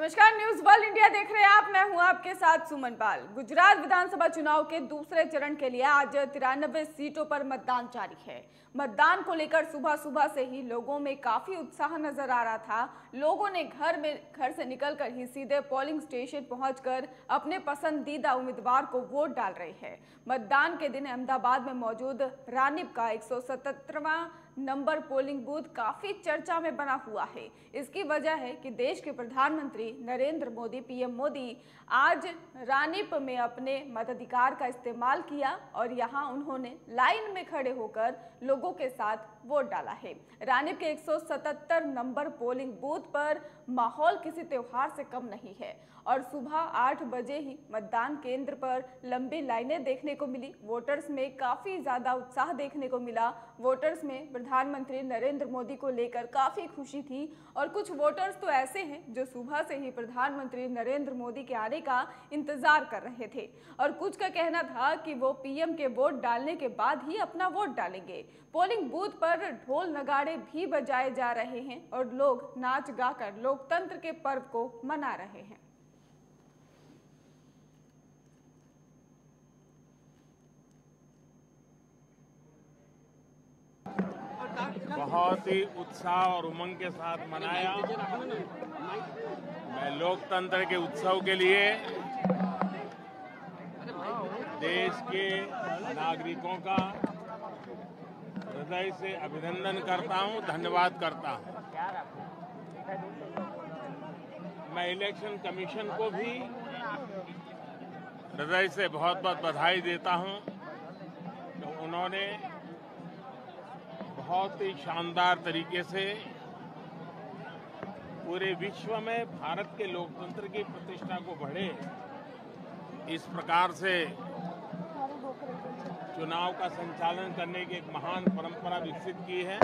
नमस्कार, news world India देख रहे हैं आप। मैं हूं आपके साथ सुमन पाल। गुजरात विधानसभा चुनाव के दूसरे चरण के लिए आज 93 सीटों पर मतदान जारी है। मतदान को लेकर सुबह सुबह से ही लोगों में काफी उत्साह नजर आ रहा था। लोगों ने घर से निकलकर ही सीधे पोलिंग स्टेशन पहुंचकर अपने पसंदीदा उम्मीदवार को वोट डाल रहे हैं। मतदान के दिन अहमदाबाद में मौजूद रानिप का 177वां नंबर पोलिंग बूथ काफी चर्चा में बना हुआ है। इसकी वजह है कि देश के प्रधानमंत्री नरेंद्र मोदी पीएम मोदी आज रानिप में अपने मताधिकार का इस्तेमाल किया और यहां उन्होंने लाइन में खड़े होकर लोगों के साथ वोट डाला है। रानिप के 177 नंबर पोलिंग बूथ पर माहौल किसी त्योहार से कम नहीं है और सुबह 8 बजे ही मतदान केंद्र पर लंबी लाइनें देखने को मिली। वोटर्स में काफी ज्यादा उत्साह देखने को मिला। वोटर्स में प्रधानमंत्री नरेंद्र मोदी को लेकर काफी खुशी थी और कुछ वोटर्स तो ऐसे हैं जो सुबह से ही प्रधानमंत्री नरेंद्र मोदी के आने का इंतजार कर रहे थे और कुछ का कहना था कि वो पीएम के वोट डालने के बाद ही अपना वोट डालेंगे। पोलिंग बूथ पर ढोल नगाड़े भी बजाए जा रहे हैं और लोग नाच गाकर लोकतंत्र के पर्व को मना रहे हैं। बहुत ही उत्साह और उमंग के साथ मनाया। मैं लोकतंत्र के उत्सव के लिए देश के नागरिकों का हृदय से अभिनंदन करता हूं, धन्यवाद करता हूं। मैं इलेक्शन कमीशन को भी हृदय से बहुत बहुत बधाई देता हूं कि उन्होंने बहुत ही शानदार तरीके से पूरे विश्व में भारत के लोकतंत्र की प्रतिष्ठा को बढ़े, इस प्रकार से चुनाव का संचालन करने की एक महान परंपरा विकसित की है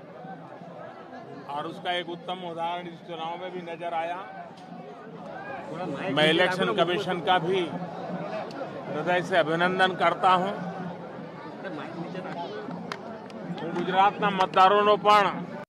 और उसका एक उत्तम उदाहरण इस चुनाव में भी नजर आया। मैं इलेक्शन कमीशन का भी हृदय से अभिनंदन करता हूं। गुजरातना मतदारों पण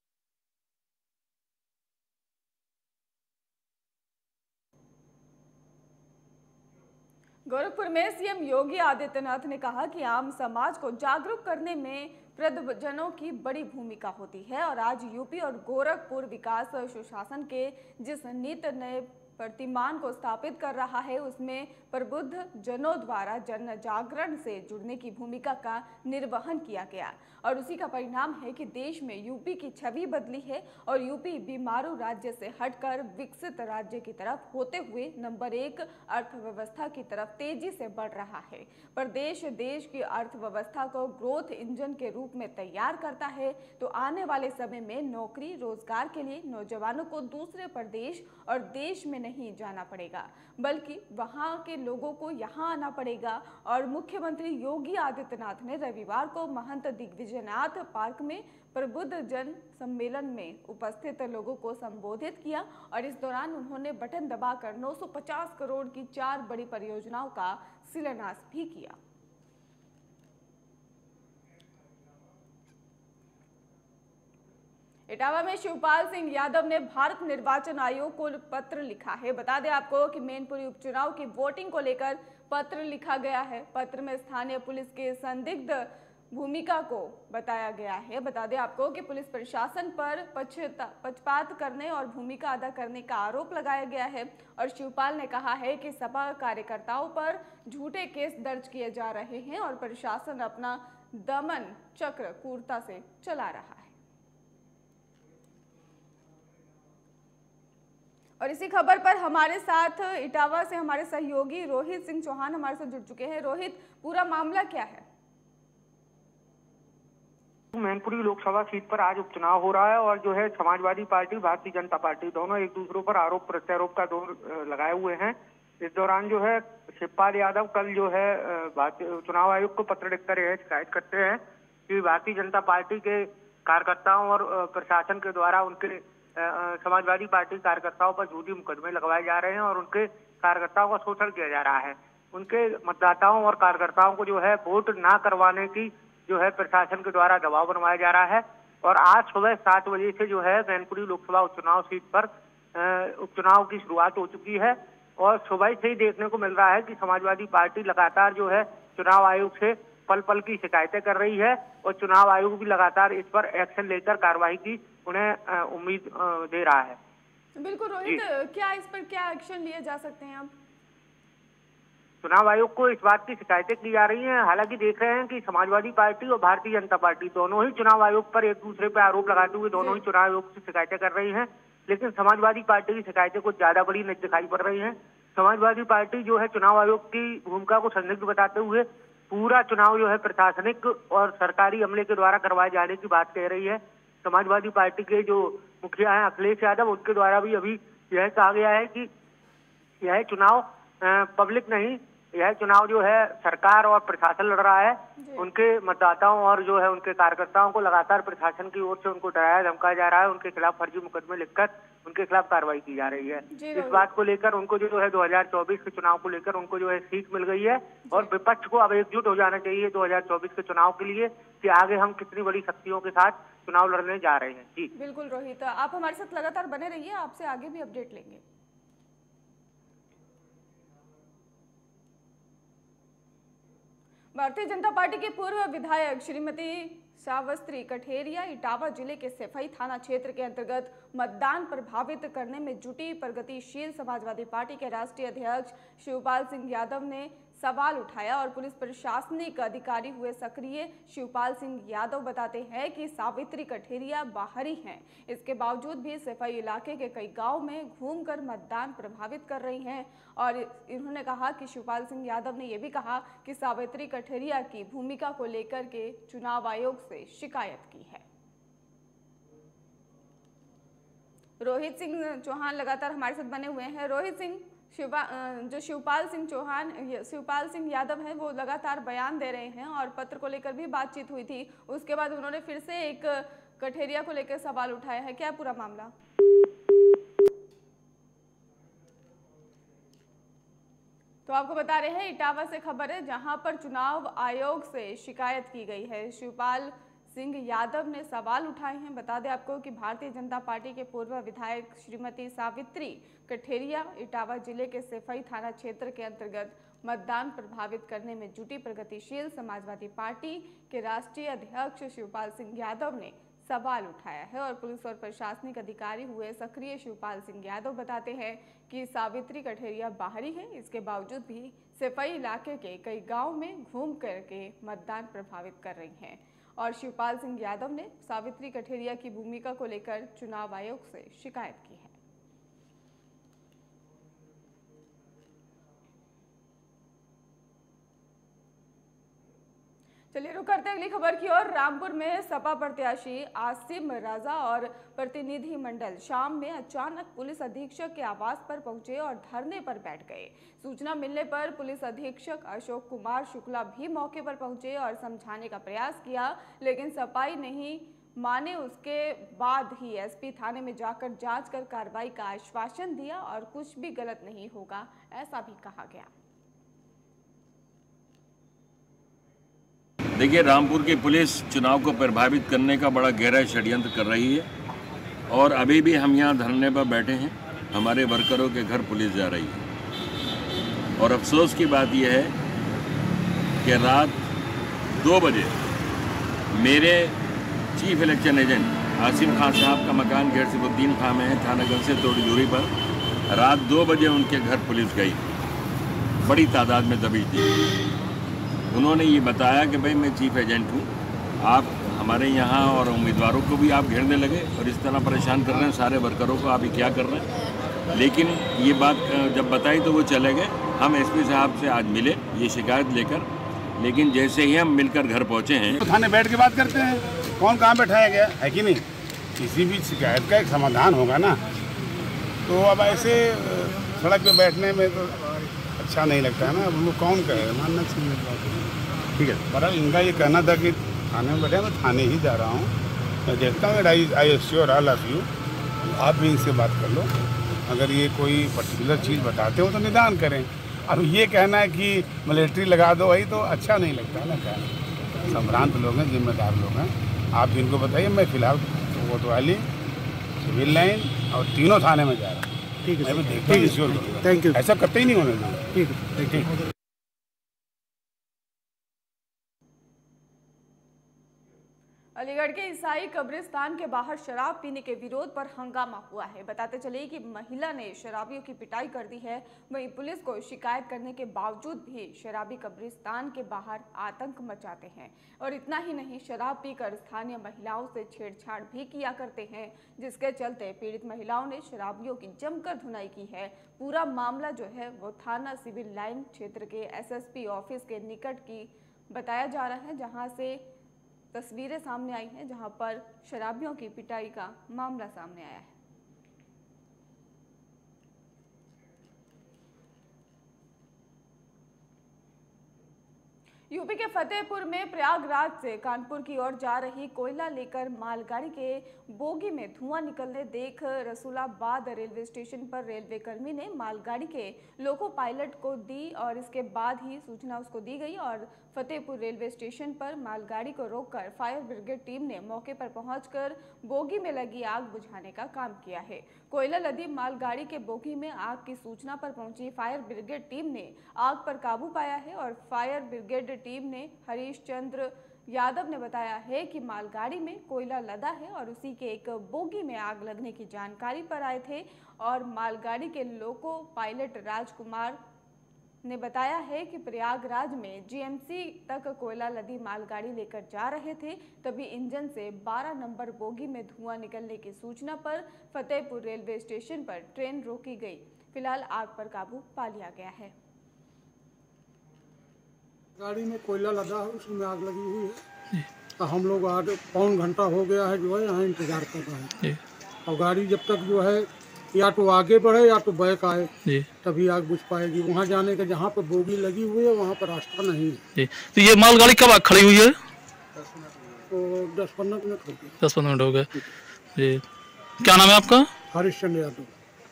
गोरखपुर में सीएम योगी आदित्यनाथ ने कहा कि आम समाज को जागरूक करने में वृद्धजनों की बड़ी भूमिका होती है और आज यूपी और गोरखपुर विकास सुशासन के जिस नीत नए प्रतिमान को स्थापित कर रहा है उसमें प्रबुद्ध जनों द्वारा जन जागरण से जुड़ने की भूमिका का निर्वहन किया गया और उसी का परिणाम है कि देश में यूपी की छवि बदली है और यूपी बीमारू राज्य से हटकर विकसित राज्य की तरफ होते हुए नंबर 1 अर्थव्यवस्था की तरफ तेजी से बढ़ रहा है। प्रदेश देश की अर्थव्यवस्था को ग्रोथ इंजन के रूप में तैयार करता है तो आने वाले समय में नौकरी रोजगार के लिए नौजवानों को दूसरे प्रदेश और देश में नहीं जाना पड़ेगा बल्कि वहां के लोगों को यहां आना पड़ेगा। और मुख्यमंत्री योगी आदित्यनाथ ने रविवार को महंत दिग्विजयनाथ पार्क में प्रबुद्ध जन सम्मेलन में उपस्थित लोगों को संबोधित किया और इस दौरान उन्होंने बटन दबाकर 950 करोड़ की 4 बड़ी परियोजनाओं का शिलान्यास भी किया। इटावा में शिवपाल सिंह यादव ने भारत निर्वाचन आयोग को पत्र लिखा है। बता दें आपको कि मैनपुरी उपचुनाव की वोटिंग को लेकर पत्र लिखा गया है। पत्र में स्थानीय पुलिस के संदिग्ध भूमिका को बताया गया है। बता दें आपको कि पुलिस प्रशासन पर पक्षपात करने और भूमिका अदा करने का आरोप लगाया गया है और शिवपाल ने कहा है कि सपा कार्यकर्ताओं पर झूठे केस दर्ज किए जा रहे हैं और प्रशासन अपना दमन चक्र क्रूरता से चला रहा है। और इसी खबर पर हमारे साथ इटावा से हमारे सहयोगी रोहित सिंह चौहान हमारे साथ जुड़ चुके हैं। रोहित, पूरा मामला क्या है? मैनपुरी लोकसभा सीट पर आज उपचुनाव हो रहा है और जो है समाजवादी पार्टी भारतीय जनता पार्टी दोनों एक दूसरों पर आरोप प्रत्यारोप का दौर लगाए हुए हैं। इस दौरान जो है शिवपाल यादव कल जो है भारतीय चुनाव आयोग को पत्र लिखकर यह शिकायत करते हैं कि भारतीय जनता पार्टी के कार्यकर्ताओं और प्रशासन के द्वारा उनके समाजवादी पार्टी कार्यकर्ताओं पर झूठी मुकदमे लगवाए जा रहे हैं और उनके कार्यकर्ताओं का शोषण किया जा रहा है। उनके मतदाताओं और कार्यकर्ताओं को जो है वोट ना करवाने की जो है प्रशासन के द्वारा दबाव बनवाया जा रहा है और आज सुबह 7 बजे से जो है मैनपुरी लोकसभा उपचुनाव सीट पर उपचुनाव की शुरुआत हो चुकी है और सुबह से ही देखने को मिल रहा है कि समाजवादी पार्टी लगातार जो है चुनाव आयोग से पल पल की शिकायतें कर रही है और चुनाव आयोग भी लगातार इस पर एक्शन लेकर कार्रवाई की उन्हें उम्मीद दे रहा है। बिल्कुल रोहित, क्या इस पर क्या एक्शन लिए जा सकते हैं अब? चुनाव आयोग को इस बात की शिकायतें की जा रही हैं। हालांकि देख रहे हैं कि समाजवादी पार्टी और भारतीय जनता पार्टी दोनों ही चुनाव आयोग पर एक दूसरे पर आरोप लगाते हुए दोनों ही चुनाव आयोग से शिकायतें कर रही हैं, लेकिन समाजवादी पार्टी की शिकायतें कुछ ज्यादा बड़ी दिखाई पड़ रही हैं। समाजवादी पार्टी जो है चुनाव आयोग की भूमिका को संदिग्ध बताते हुए पूरा चुनाव जो है प्रशासनिक और सरकारी अमले के द्वारा करवाए जाने की बात कह रही है। समाजवादी पार्टी के जो मुखिया हैं अखिलेश यादव, उनके द्वारा भी अभी यह कहा गया है कि यह चुनाव पब्लिक नहीं, यह चुनाव जो है सरकार और प्रशासन लड़ रहा है। उनके मतदाताओं और जो है उनके कार्यकर्ताओं को लगातार प्रशासन की ओर से उनको डराया धमकाया जा रहा है, उनके खिलाफ फर्जी मुकदमे लिखकर उनके खिलाफ कार्रवाई की जा रही है। इस बात को लेकर उनको जो है 2024 के चुनाव को लेकर उनको जो है सीख मिल गई है और विपक्ष को अब एकजुट हो जाना चाहिए 2024 के चुनाव के लिए कि आगे हम कितनी बड़ी शक्तियों के साथ चुनाव लड़ने जा रहे हैं। जी बिल्कुल रोहित, आप हमारे साथ लगातार बने रहिए, आपसे आगे भी अपडेट लेंगे। भारतीय जनता पार्टी के पूर्व विधायक श्रीमती सावित्री कठेरिया इटावा जिले के सेफई थाना क्षेत्र के अंतर्गत मतदान प्रभावित करने में जुटी प्रगतिशील समाजवादी पार्टी के राष्ट्रीय अध्यक्ष शिवपाल सिंह यादव ने सवाल उठाया और पुलिस प्रशासनिक अधिकारी हुए सक्रिय। शिवपाल सिंह यादव बताते हैं कि सावित्री कठेरिया बाहरी हैं, इसके बावजूद भी सेफई इलाके के कई गांव में घूमकर मतदान प्रभावित कर रही हैं और इन्होंने कहा कि शिवपाल सिंह यादव ने यह भी कहा कि सावित्री कठेरिया की भूमिका को लेकर के चुनाव आयोग से शिकायत की है। रोहित सिंह चौहान लगातार हमारे साथ बने हुए हैं। रोहित सिंह, जो शिवपाल सिंह यादव हैं वो लगातार बयान दे रहे हैं और पत्र को लेकर भी बातचीत हुई थी, उसके बाद उन्होंने फिर से एक कठेरिया को लेकर सवाल उठाया है, क्या पूरा मामला? तो आपको बता रहे हैं इटावा से खबर है जहां पर चुनाव आयोग से शिकायत की गई है। शिवपाल सिंह यादव ने सवाल उठाए हैं। बता दें आपको कि भारतीय जनता पार्टी के पूर्व विधायक श्रीमती सावित्री कठेरिया इटावा जिले के सेफई थाना क्षेत्र के अंतर्गत मतदान प्रभावित करने में जुटी प्रगतिशील समाजवादी पार्टी के राष्ट्रीय अध्यक्ष शिवपाल सिंह यादव ने सवाल उठाया है और पुलिस और प्रशासनिक अधिकारी हुए सक्रिय। शिवपाल सिंह यादव बताते हैं कि सावित्री कठेरिया बाहरी है, इसके बावजूद भी सेफई इलाके के कई गाँव में घूम करके मतदान प्रभावित कर रही हैं और शिवपाल सिंह यादव ने सावित्री कठेरिया की भूमिका को लेकर चुनाव आयोग से शिकायत की है। चलिए रुक करते हैं अगली खबर की ओर। रामपुर में सपा प्रत्याशी आसिम राजा और प्रतिनिधि मंडल शाम में अचानक पुलिस अधीक्षक के आवास पर पहुंचे और धरने पर बैठ गए। सूचना मिलने पर पुलिस अधीक्षक अशोक कुमार शुक्ला भी मौके पर पहुंचे और समझाने का प्रयास किया, लेकिन सफाई नहीं माने। उसके बाद ही एसपी थाने में जाकर जांच कर कार्रवाई का आश्वासन दिया और कुछ भी गलत नहीं होगा ऐसा भी कहा गया। देखिए, रामपुर की पुलिस चुनाव को प्रभावित करने का बड़ा गहरा षड्यंत्र कर रही है और अभी भी हम यहाँ धरने पर बैठे हैं। हमारे वर्करों के घर पुलिस जा रही है और अफसोस की बात यह है कि रात 2 बजे मेरे chief election agent Asim Khan साहब का मकान घेरसिबुद्दीन खां में है, थानागंज से थोड़ी दूरी पर। रात 2 बजे उनके घर पुलिस गई, बड़ी तादाद में दबिश दी। उन्होंने ये बताया कि भाई मैं चीफ एजेंट हूँ, आप हमारे यहाँ और उम्मीदवारों को भी आप घेरने लगे और इस तरह परेशान कर रहे हैं सारे वर्करों को, आप ये क्या कर रहे हैं। लेकिन ये बात जब बताई तो वो चले गए। हम एसपी साहब से आज मिले ये शिकायत लेकर, लेकिन जैसे ही हम मिलकर घर पहुँचे हैं तो थाने बैठ के बात करते हैं, कौन कहाँ बैठाया गया है कि नहीं। किसी भी शिकायत का एक समाधान होगा ना, तो अब ऐसे सड़क पे बैठने में तो अच्छा नहीं लगता है ना। अब लोग कौन कहे, मानना चाहिए। ठीक है, पर इनका ये कहना था कि थाने में बैठे, मैं थाने ही जा रहा हूँ, मैं देखता हूँ। I sure all of you, आप भी इनसे बात कर लो, अगर ये कोई पर्टिकुलर चीज़ बताते हो तो निदान करें। अब ये कहना है कि मिलिट्री लगा दो वही तो अच्छा नहीं लगता है ना। क्या संभ्रांत लोग हैं, जिम्मेदार लोग हैं, आप इनको बताइए। मैं फिलहाल कोतवाली, सिविल लाइन और तीनों थाने में जा रहा हूँ। ठीक है, मैं देखता हूँ। Thank you. ऐसा करते ही नहीं होना चाहिए। ठीक है, ठीक है। अलीगढ़ के ईसाई कब्रिस्तान के बाहर शराब पीने के विरोध पर हंगामा हुआ है। बताते चले कि महिला ने शराबियों की पिटाई कर दी है। वहीं पुलिस को शिकायत करने के बावजूद भी शराबी कब्रिस्तान के बाहर आतंक मचाते हैं और इतना ही नहीं, शराब पीकर स्थानीय महिलाओं से छेड़छाड़ भी किया करते हैं, जिसके चलते पीड़ित महिलाओं ने शराबियों की जमकर धुनाई की है। पूरा मामला जो है वो थाना सिविल लाइन क्षेत्र के एसएसपी ऑफिस के निकट की बताया जा रहा है, जहां से तस्वीरें सामने आई हैं, जहां पर शराबियों की पिटाई का मामला सामने आया है। यूपी के फतेहपुर में प्रयागराज से कानपुर की ओर जा रही कोयला लेकर मालगाड़ी के बोगी में धुआं निकलने देख रसूलाबाद रेलवे स्टेशन पर रेलवे कर्मी ने मालगाड़ी के लोको पायलट को दी और इसके बाद ही सूचना उसको दी गई और फतेहपुर रेलवे स्टेशन पर मालगाड़ी को रोककर फायर ब्रिगेड टीम ने मौके पर पहुंचकर बोगी में लगी आग बुझाने का काम किया है। कोयला लदी मालगाड़ी के बोगी में आग की सूचना पर पहुंची फायर ब्रिगेड टीम ने आग पर काबू पाया है और फायर ब्रिगेड टीम ने हरीश चंद्र यादव ने बताया है कि मालगाड़ी में कोयला लदा है और उसी के एक बोगी में आग लगने की जानकारी पर आए थे और मालगाड़ी के लोको पायलट राजकुमार ने बताया है कि प्रयागराज में जीएमसी तक कोयला लदी मालगाड़ी लेकर जा रहे थे, तभी इंजन से 12 नंबर बोगी में धुआं निकलने की सूचना पर फतेहपुर रेलवे स्टेशन पर ट्रेन रोकी गई। फिलहाल आग पर काबू पा लिया गया है। गाड़ी में कोयला लदा है, उसमें आग लगी हुई है। तो हम लोग आगे पौन घंटा हो गया है जो है यहाँ इंतजार कर रहे हैं और गाड़ी जब तक जो है या तो आगे बढ़े या तो बैक आए तभी आग बुझ पाएगी। वहाँ जाने के जहाँ पर बोगी लगी हुई है वहाँ पर रास्ता नहीं है। तो ये मालगाड़ी कब खड़ी हुई है? तो 10-15 मिनट हो गए। 10-15 मिनट हो गए जी। क्या नाम है आपका? हरीश चंद्र यादव।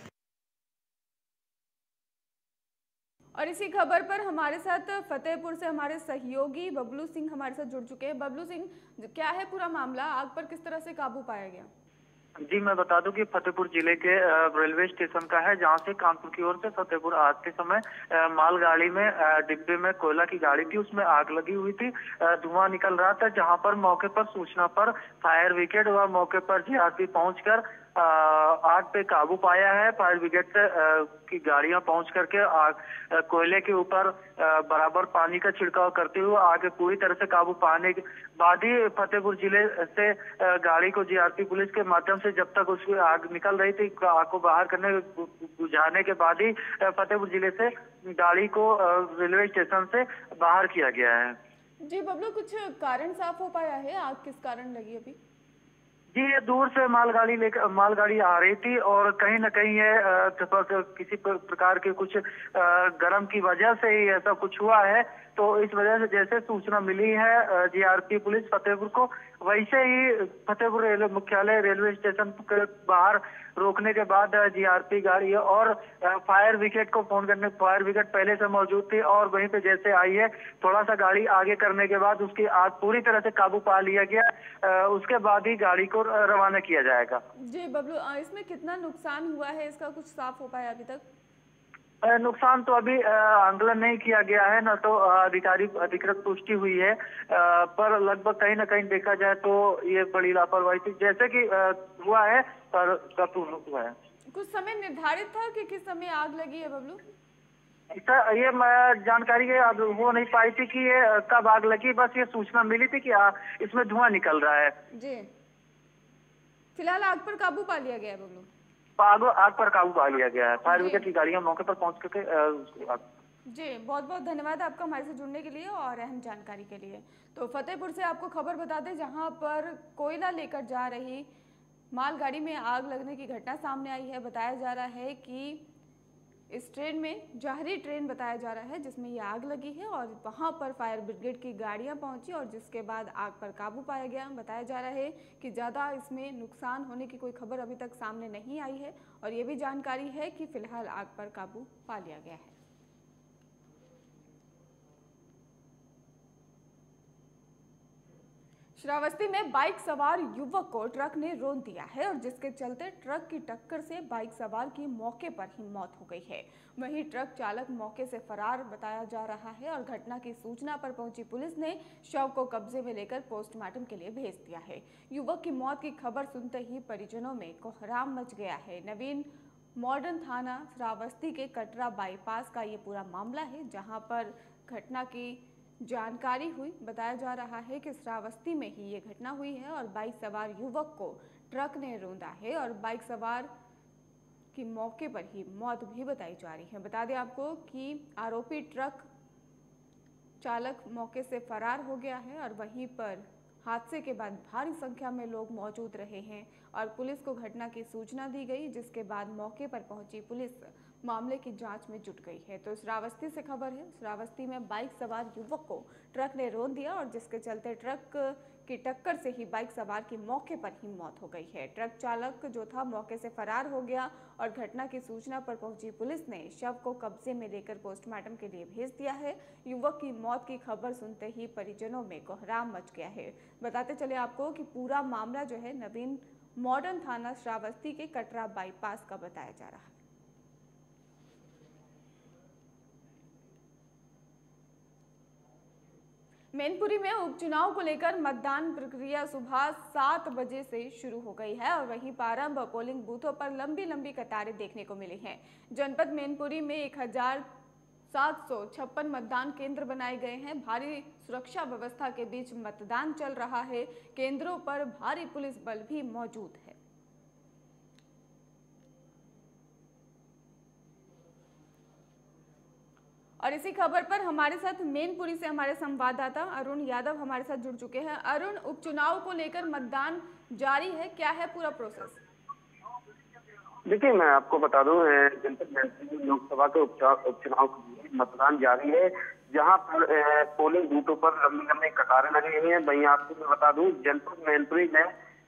और इसी खबर पर हमारे साथ फतेहपुर से हमारे सहयोगी बबलू सिंह हमारे साथ जुड़ चुके हैं। बबलू सिंह, क्या है पूरा मामला, आग पर किस तरह से काबू पाया गया? जी, मैं बता दूं कि फतेहपुर जिले के रेलवे स्टेशन का है, जहां से कानपुर की ओर से फतेहपुर आते समय मालगाड़ी में डिब्बे में कोयला की गाड़ी थी, उसमें आग लगी हुई थी। धुआं निकल रहा था, जहां पर मौके पर सूचना पर फायर ब्रिगेड व मौके पर जीआरपी पहुंचकर आग पे काबू पाया है। फायर ब्रिगेड से की गाड़ियां पहुंच करके आग कोयले के ऊपर बराबर पानी का छिड़काव करते हुए आग पूरी तरह से काबू पाने के बाद ही फतेहपुर जिले से गाड़ी को जीआरपी पुलिस के माध्यम से जब तक उसकी आग निकल रही थी, आग को बाहर करने बुझाने के बाद ही फतेहपुर जिले से गाड़ी को रेलवे स्टेशन से बाहर किया गया है। जी बबलू, कुछ कारण साफ हो पाया है, आग किस कारण लगी अभी? जी, ये दूर से मालगाड़ी आ रही थी और कहीं न कहीं ये किसी प्रकार के कुछ गर्म की वजह से ही ऐसा कुछ हुआ है। तो इस वजह से जैसे सूचना मिली है जीआरपी पुलिस फतेहपुर को, वैसे ही फतेहपुर रेलवे मुख्यालय रेलवे स्टेशन के बाहर रोकने के बाद जीआरपी गाड़ी और फायर ब्रिगेड को फोन करने, फायर ब्रिगेड पहले से मौजूद थी और वहीं पे जैसे आई है थोड़ा सा गाड़ी आगे करने के बाद उसकी आग पूरी तरह से काबू पा लिया गया। उसके बाद ही गाड़ी को रवाना किया जाएगा। जी बबलू, इसमें कितना नुकसान हुआ है, इसका कुछ साफ हो पाया अभी तक? नुकसान तो अभी आंकलन नहीं किया गया है, न तो अधिकृत पुष्टि हुई है, पर लगभग कहीं न कहीं देखा जाए तो ये बड़ी लापरवाही थी जैसे कि हुआ है, पर पूर्ण हुआ है। कुछ समय निर्धारित था कि किस समय आग लगी है बबलू? ये जानकारी हो नहीं पाई थी कि ये कब आग लगी, बस ये सूचना मिली थी कि इसमें धुआं निकल रहा है। जी, फिलहाल आग पर काबू पा लिया गया है बबलू? आग पर काबू पा लिया गया है, फायर ब्रिगेड की गाड़ियां मौके पर पहुंच करके जी, बहुत बहुत धन्यवाद आपका हमारे से जुड़ने के लिए और अहम जानकारी के लिए। तो फतेहपुर से आपको खबर बता दें, जहां पर कोयला लेकर जा रही मालगाड़ी में आग लगने की घटना सामने आई है। बताया जा रहा है कि इस ट्रेन में जहरी ट्रेन बताया जा रहा है जिसमें ये आग लगी है और वहां पर फायर ब्रिगेड की गाड़ियां पहुंची और जिसके बाद आग पर काबू पाया गया। बताया जा रहा है कि ज़्यादा इसमें नुकसान होने की कोई खबर अभी तक सामने नहीं आई है और ये भी जानकारी है कि फिलहाल आग पर काबू पा लिया गया है। श्रावस्ती में बाइक सवार युवक को ट्रक ने रौंद दिया है और जिसके चलते ट्रक की टक्कर से बाइक सवार की मौके पर ही मौत हो गई है। वहीं ट्रक चालक मौके से फरार बताया जा रहा है और घटना की सूचना पर पहुंची पुलिस ने शव को कब्जे में लेकर पोस्टमार्टम के लिए भेज दिया है। युवक की मौत की खबर सुनते ही परिजनों में कोहराम मच गया है। नवीन मॉडर्न थाना श्रावस्ती के कटरा बाईपास का ये पूरा मामला है, जहां पर घटना की जानकारी हुई। बताया जा रहा है कि श्रावस्ती में ही ये घटना हुई है और बाइक सवार युवक को ट्रक ने रौंदा है और बाइक सवार की मौके पर ही मौत भी बताई जा रही है। बता दें आपको कि आरोपी ट्रक चालक मौके से फरार हो गया है और वहीं पर हादसे के बाद भारी संख्या में लोग मौजूद रहे हैं और पुलिस को घटना की सूचना दी गई, जिसके बाद मौके पर पहुंची पुलिस मामले की जांच में जुट गई है। तो श्रावस्ती से खबर है, श्रावस्ती में बाइक सवार युवक को ट्रक ने रौंद दिया और जिसके चलते ट्रक की टक्कर से ही बाइक सवार की मौके पर ही मौत हो गई है। ट्रक चालक जो था मौके से फरार हो गया और घटना की सूचना पर पहुंची पुलिस ने शव को कब्जे में लेकर पोस्टमार्टम के लिए भेज दिया है। युवक की मौत की खबर सुनते ही परिजनों में कोहराम मच गया है। बताते चले आपको कि पूरा मामला जो है नवीन मॉडर्न थाना श्रावस्ती के कटरा बाईपास का बताया जा रहा है। मैनपुरी में उपचुनाव को लेकर मतदान प्रक्रिया सुबह 7 बजे से शुरू हो गई है और वहीं प्रारंभ पोलिंग बूथों पर लंबी कतारें देखने को मिली हैं। जनपद मैनपुरी में 1756 मतदान केंद्र बनाए गए हैं। भारी सुरक्षा व्यवस्था के बीच मतदान चल रहा है। केंद्रों पर भारी पुलिस बल भी मौजूद है। और इसी खबर पर हमारे साथ मैनपुरी से हमारे संवाददाता अरुण यादव हमारे साथ जुड़ चुके हैं। अरुण, उपचुनाव को लेकर मतदान जारी है, क्या है पूरा प्रोसेस? देखिए, मैं आपको बता दूं, जनपद मैनपुरी लोकसभा के उपचुनाव के लिए मतदान जारी है, जहां पर पोलिंग बूथों पर लंबी कतारें लगी हुई हैं। वहीं आपको मैं बता दूं, जनपद मैनपुरी में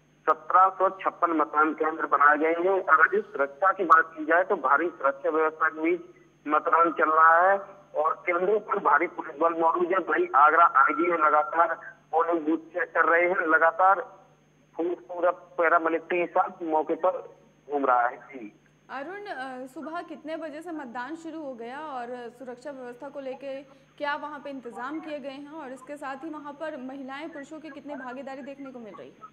1756 मतदान केंद्र बनाए गए हैं। अगर इस सुरक्षा की बात की जाए तो भारी सुरक्षा व्यवस्था के बीच मतदान चल रहा है और केंद्रों पर भारी पुलिस बल मौजूद है। वहीं आगरा आईजी में लगातार पोलिंग बूथ चेक कर रहे हैं। लगातार पूरा पैरामिलिट्री के साथ मौके पर घूम रहा है। जी अरुण, सुबह कितने बजे से मतदान शुरू हो गया और सुरक्षा व्यवस्था को लेकर क्या वहां पे इंतजाम किए गए हैं और इसके साथ ही वहां पर महिलाएं पुरुषों की कितनी भागीदारी देखने को मिल रही है?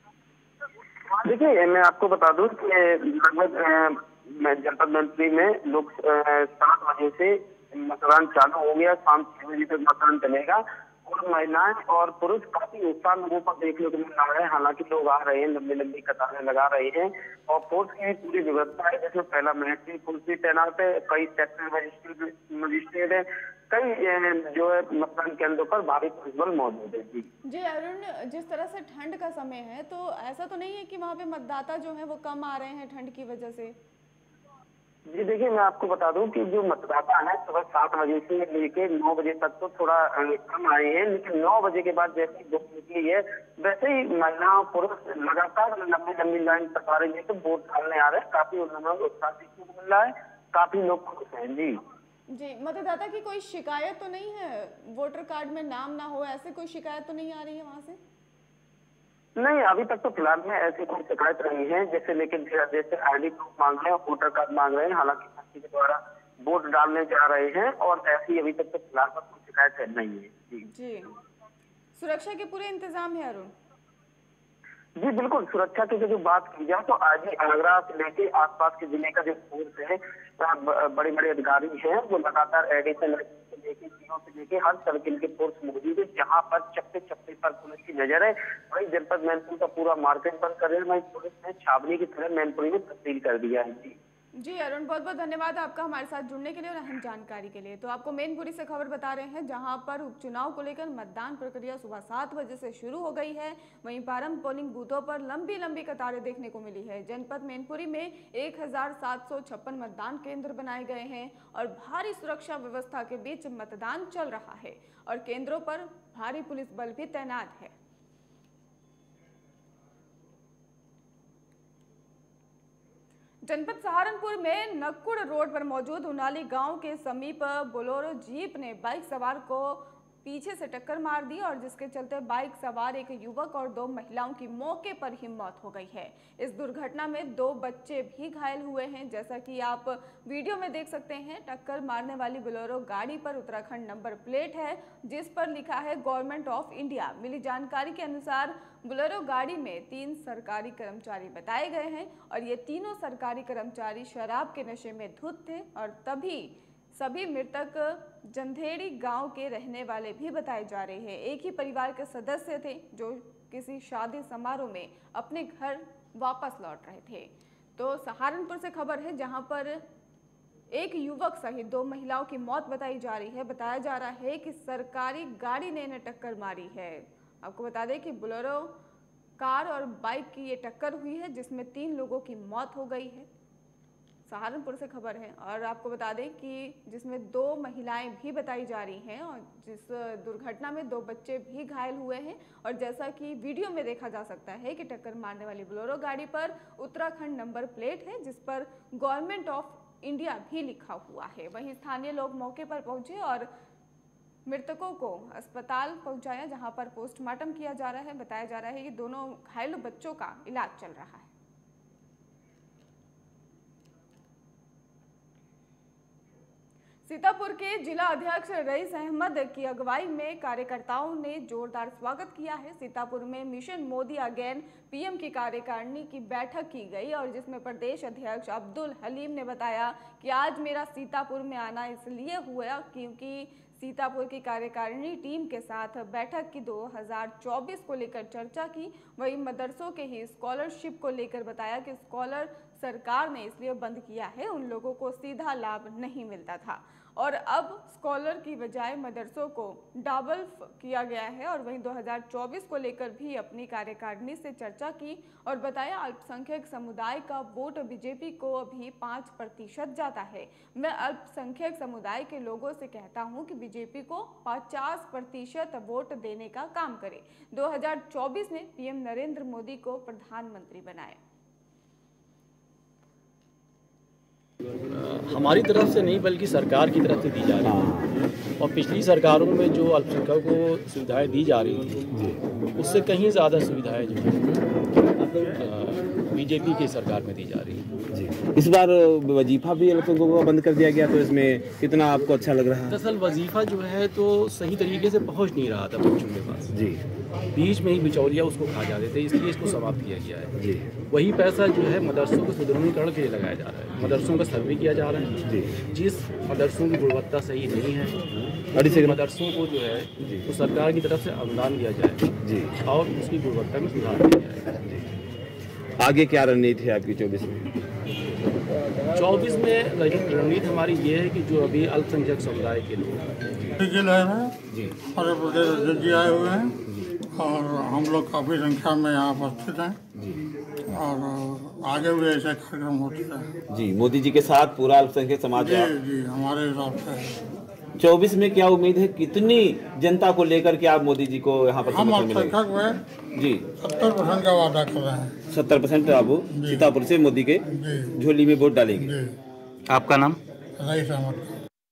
देखिए, मैं आपको बता दूं कि लगभग जनपद मैनपुरी में लोग 7 बजे से मतदान चालू हो गया। शाम 6 बजे तक मतदान चलेगा और महिलाएं और पुरुष काफी उत्साह लोगों पर देखने को मिल रहा है। हालांकि लोग आ रहे हैं, लंबी कतारें लगा रहे हैं और फोर्स की पूरी व्यवस्था है, जिसमें पहला मिलिट्री पुलिस भी तैनात है, कई सेक्टर मजिस्ट्रेट है, कई जो है मतदान केंद्रों पर भारी पुलिस बल मौजूद है। जी अरुण, जिस तरह से ठंड का समय है तो ऐसा तो नहीं है कि वहाँ पे मतदाता जो है वो कम आ रहे हैं ठंड की वजह से? जी देखिए, मैं आपको बता दूं कि जो मतदाता है सुबह 7 बजे से लेके 9 बजे तक तो थोड़ा कम आए हैं, लेकिन 9 बजे के बाद जैसे ही धूप निकली है वैसे ही महिला पुरुष लगातार लंबी लाइन कतारें लेकर वोट डालने आ रहे हैं। काफी उन्होंने उत्साह देखने को मिल रहा है, काफी लोग खुश हैं। जी, मतदाता की कोई शिकायत तो नहीं है? वोटर कार्ड में नाम ना हो, ऐसे कोई शिकायत तो नहीं आ रही है वहाँ से? नहीं, अभी तक तो फिलहाल में ऐसी कोई शिकायत नहीं है। जैसे आईडी प्रूफ मांग रहे हैं, वोटर कार्ड मांग रहे हैं, हालांकि पार्टी के द्वारा वोट डालने जा रहे हैं और ऐसी अभी तक तो फिलहाल में कोई शिकायत नहीं है। जी, सुरक्षा के पूरे इंतजाम है अरुण? जी बिल्कुल, सुरक्षा की जो बात की जाए तो आज ही आगरा से लेके आसपास के जिले का जो फोर्स है, बड़े बड़े अधिकारी हैं, वो लगातार एडिशनल से लेके हर सर्किल के फोर्स मौजूद है, जहां पर चप्पे पर पुलिस की नजर है। वही जनपद मैनपुरी का पूरा मार्केट बंद कर रहे हैं। वही पुलिस ने छावनी की तरह मैनपुरी में तब्दील कर दिया है। जी अरुण, बहुत बहुत धन्यवाद आपका हमारे साथ जुड़ने के लिए और अहम जानकारी के लिए। तो आपको मैनपुरी से खबर बता रहे हैं, जहां पर उपचुनाव को लेकर मतदान प्रक्रिया सुबह 7 बजे से शुरू हो गई है। वहीं प्रारंभ पोलिंग बूथों पर लंबी कतारें देखने को मिली है। जनपद मैनपुरी में 1756 मतदान केंद्र बनाए गए हैं और भारी सुरक्षा व्यवस्था के बीच मतदान चल रहा है और केंद्रों पर भारी पुलिस बल भी तैनात है। जनपद सहारनपुर में नक्कुड़ रोड पर मौजूद उनाली गांव के समीप बोलेरो जीप ने बाइक सवार को पीछे से टक्कर मार दी और जिसके चलते बाइक सवार एक युवक और 2 महिलाओं की मौके पर ही मौत हो गई है। इस दुर्घटना में 2 बच्चे भी घायल हुए हैं। जैसा कि आप वीडियो में देख सकते हैं, टक्कर मारने वाली बोलेरो गाड़ी पर उत्तराखंड नंबर प्लेट है जिस पर लिखा है गवर्नमेंट ऑफ इंडिया। मिली जानकारी के अनुसार बोलेरो गाड़ी में 3 सरकारी कर्मचारी बताए गए हैं और ये तीनों सरकारी कर्मचारी शराब के नशे में धुत थे और तभी सभी मृतक जंधेड़ी गांव के रहने वाले भी बताए जा रहे हैं। एक ही परिवार के सदस्य थे जो किसी शादी समारोह में अपने घर वापस लौट रहे थे। तो सहारनपुर से खबर है जहां पर एक युवक सहित 2 महिलाओं की मौत बताई जा रही है। बताया जा रहा है कि सरकारी गाड़ी ने इन्हें टक्कर मारी है। आपको बता दें कि बोलेरो कार और बाइक की ये टक्कर हुई है जिसमें 3 लोगों की मौत हो गई है। सहारनपुर से खबर है और आपको बता दें कि जिसमें 2 महिलाएं भी बताई जा रही हैं और जिस दुर्घटना में 2 बच्चे भी घायल हुए हैं। और जैसा कि वीडियो में देखा जा सकता है कि टक्कर मारने वाली बोलेरो गाड़ी पर उत्तराखंड नंबर प्लेट है जिस पर गवर्नमेंट ऑफ इंडिया भी लिखा हुआ है। वहीं स्थानीय लोग मौके पर पहुंचे और मृतकों को अस्पताल पहुंचाया जहां पर पोस्टमार्टम किया जा रहा है। बताया जा रहा है कि दोनों घायल बच्चों का इलाज चल रहा है। सीतापुर के जिला अध्यक्ष रईस अहमद की अगुवाई में कार्यकर्ताओं ने जोरदार स्वागत किया है। सीतापुर में मिशन मोदी अगेन पीएम की कार्यकारिणी की बैठक की गई और जिसमें प्रदेश अध्यक्ष अब्दुल हलीम ने बताया कि आज मेरा सीतापुर में आना इसलिए हुआ क्योंकि सीतापुर की कार्यकारिणी टीम के साथ बैठक की 2024 को लेकर चर्चा की। वहीं मदरसों के ही स्कॉलरशिप को लेकर बताया कि स्कॉलर सरकार ने इसलिए बंद किया है, उन लोगों को सीधा लाभ नहीं मिलता था और अब स्कॉलर की बजाय मदरसों को डबल किया गया है। और वहीं 2024 को लेकर भी अपनी कार्यकारिणी से चर्चा की और बताया अल्पसंख्यक समुदाय का वोट बीजेपी को अभी 5% जाता है। मैं अल्पसंख्यक समुदाय के लोगों से कहता हूं कि बीजेपी को 50% वोट देने का काम करे। 2024 में पीएम नरेंद्र मोदी को प्रधानमंत्री बनाए। हमारी तरफ से नहीं बल्कि सरकार की तरफ से दी जा रही है और पिछली सरकारों में जो अल्पसंख्यकों को सुविधाएं दी जा रही थी उससे कहीं ज़्यादा सुविधाएं जो बीजेपी की सरकार में दी जा रही है। जी, इस बार वजीफा भी अल्पसंख्यकों को बंद कर दिया गया, तो इसमें कितना आपको अच्छा लग रहा है? दरअसल वजीफा जो है तो सही तरीके से पहुंच नहीं रहा था बच्चों के पास। जी, बीच में ही बिचौलिया उसको खा जाते थे, इसलिए इसको समाप्त किया गया है। जी, वही पैसा जो है मदरसों को सुदृढ़ीकरण के लिए लगाया जा रहा है। मदरसों का सर्वे किया जा रहा है। जी, जिस मदरसों की गुणवत्ता सही नहीं है मदरसों को जो है तो सरकार की तरफ से अनुदान दिया जाए जी और उसकी गुणवत्ता में सुधार किया जाएगा। आगे क्या रणनीति है आपकी 24 में? 24 में रणनीति हमारी ये है कि जो अभी अल्पसंख्यक समुदाय के लोग जी मध्य प्रदेश अध्यक्ष जी आए हुए हैं और हम लोग काफ़ी संख्या में यहाँ उपस्थित हैं और आगे भी ऐसे कार्यक्रम होते हैं। जी, मोदी जी के साथ पूरा अल्पसंख्यक समाज जी जी हमारे हिसाब से 24 में क्या उम्मीद है, कितनी जनता को लेकर के आप मोदी जी को यहाँ पर हम समर्थन मिलेगा? अल्पसंख्यक में जी 70% का वादा कर रहे हैं। 70% आप सीतापुर से मोदी के झोली में वोट डालेंगे। आपका नाम? रईस अहमद।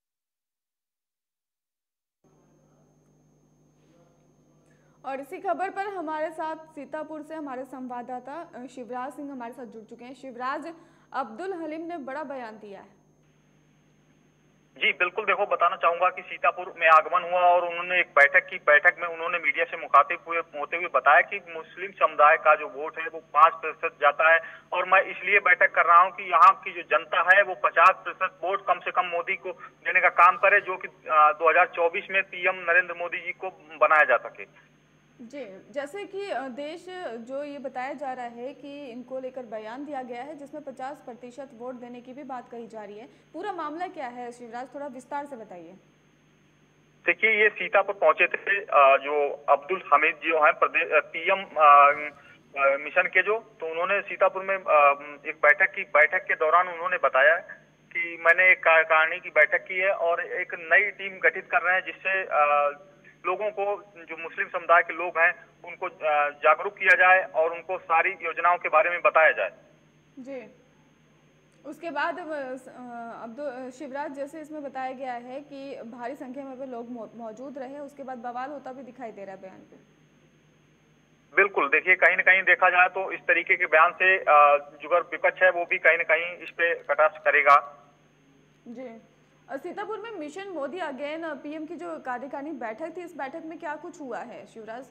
और इसी खबर पर हमारे साथ सीतापुर से हमारे संवाददाता शिवराज सिंह हमारे साथ जुड़ चुके हैं। शिवराज, अब्दुल हलीम ने बड़ा बयान दिया है। जी बिल्कुल, देखो बताना चाहूंगा कि सीतापुर में आगमन हुआ और उन्होंने एक बैठक में उन्होंने मीडिया से मुखातिब होते हुए बताया कि मुस्लिम समुदाय का जो वोट है वो 5% जाता है और मैं इसलिए बैठक कर रहा हूं कि यहाँ की जो जनता है वो 50% वोट कम से कम मोदी को देने का काम करे, जो कि 2024 में पीएम नरेंद्र मोदी जी को बनाया जा सके। जी, जैसे कि देश जो ये बताया जा रहा है कि इनको लेकर बयान दिया गया है जिसमें 50% वोट देने की भी बात कही जा रही है, पूरा मामला क्या है शिवराज, थोड़ा विस्तार से बताइए। देखिए, ये सीतापुर पहुंचे थे जो अब्दुल हमीद जी हैं पीएम मिशन के तो उन्होंने सीतापुर में एक बैठक के दौरान उन्होंने बताया कि मैंने एक कार्यकारिणी की बैठक की है और एक नई टीम गठित कर रहे हैं जिससे लोगों को, जो मुस्लिम समुदाय के लोग हैं उनको जागरूक किया जाए और उनको सारी योजनाओं के बारे में बताया जाए। जी, उसके बाद शिवराज, जैसे इसमें बताया गया है कि भारी संख्या में लोग मौजूद रहे, उसके बाद बवाल होता भी दिखाई दे रहा है बयान पे। बिल्कुल, देखिए कहीं न कहीं देखा जाए तो इस तरीके के बयान से जो विपक्ष है वो भी कहीं न कहीं इस पे कटाक्ष करेगा। जी, सीतापुर में मिशन मोदी अगेन पीएम की जो कार्यकारिणी बैठक थी, इस बैठक में क्या कुछ हुआ है शिवराज?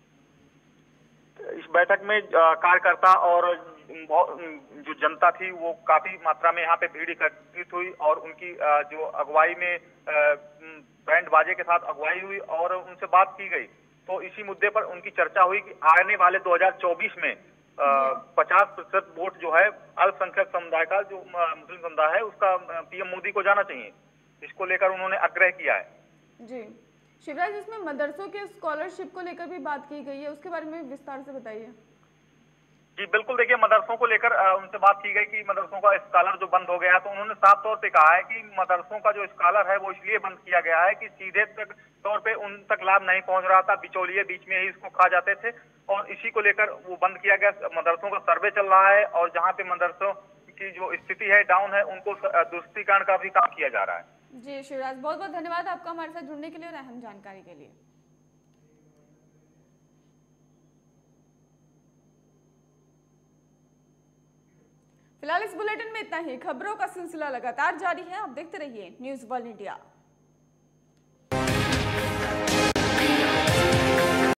इस बैठक में कार्यकर्ता और जो जनता थी वो काफी मात्रा में यहाँ पे भीड़ एकत्रित हुई और उनकी जो अगुवाई में बैंड बाजे के साथ अगुवाई हुई और उनसे बात की गई। तो इसी मुद्दे पर उनकी चर्चा हुई कि आने वाले 2024 में 50% वोट जो है अल्पसंख्यक समुदाय का, जो मुस्लिम समुदाय है, उसका पीएम मोदी को जाना चाहिए। इसको लेकर उन्होंने आग्रह किया है। जी शिवराज, इसमें मदरसों के स्कॉलरशिप को लेकर भी बात की गई है, उसके बारे में विस्तार से बताइए। जी बिल्कुल, देखिए मदरसों को लेकर उनसे बात की गई कि मदरसों का स्कॉलर जो बंद हो गया है, तो उन्होंने साफ तौर पे कहा है कि मदरसों का जो स्कॉलर है वो इसलिए बंद किया गया है कि सीधे तौर पे उन तक लाभ नहीं पहुंच रहा था, बिचौलिए बीच में ही इसको खा जाते थे और इसी को लेकर वो बंद किया गया। मदरसों का सर्वे चल रहा है और जहाँ पे मदरसों की जो स्थिति है डाउन है, उनको दुरुस्तीकरण का भी काम किया जा रहा है। जी शिवराज, बहुत बहुत धन्यवाद आपका हमारे साथ जुड़ने के लिए और अहम जानकारी के लिए। फिलहाल इस बुलेटिन में इतना ही। खबरों का सिलसिला लगातार जारी है, आप देखते रहिए न्यूज़ वर्ल्ड इंडिया।